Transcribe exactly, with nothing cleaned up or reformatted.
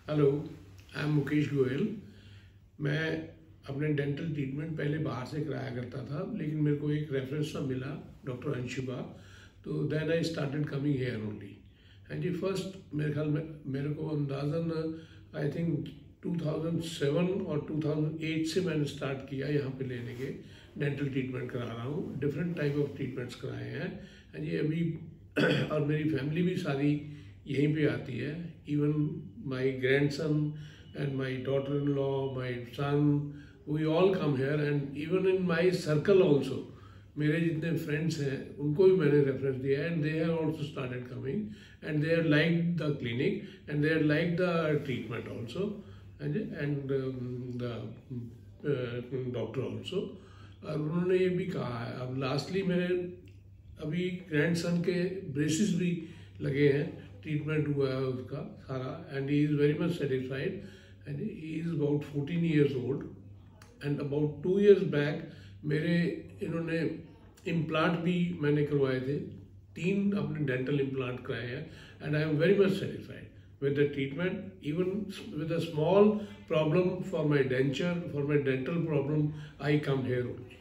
Hello, I am Mukesh Goyal. मैं अपने dental treatment पहले बाहर से कराया करता था, लेकिन मेरे को एक रेफरेंस सा मिला डॉक्टर अंशु का, तो then I started coming here only. And जी फर्स्ट मेरे ख्याल में मेरे को अंदाज़न I think two thousand seven और टू थाउज़ेंड एट से मैंने स्टार्ट किया यहाँ पे लेने के डेंटल ट्रीटमेंट करा रहा हूँ। डिफरेंट टाइप ऑफ ट्रीटमेंट्स कराए हैं एंड ये अभी और मेरी फैमिली भी सारी यहीं पे आती है। Even my grandson and my daughter in law, my son, we all come here and even in my circle also, मेरे जितने फ्रेंड्स हैं उनको भी मैंने रेफरेंस दिया and they have also started coming and they have like the clinic and they have like the treatment also and the doctor also. और उन्होंने ये भी कहा है, अब लास्टली मेरे अभी ग्रैंड सन के ब्रेसेस भी लगे हैं, ट्रीटमेंट हुआ है उसका सारा and he is very much satisfied and he is about fourteen years old and about two years back मेरे इन्होंने इम्प्लांट भी मैंने करवाए थे, तीन अपने डेंटल इम्प्लांट कराए हैं and I am very much satisfied with the treatment. Even with a small problem for my denture, for my dental problem, I come here only.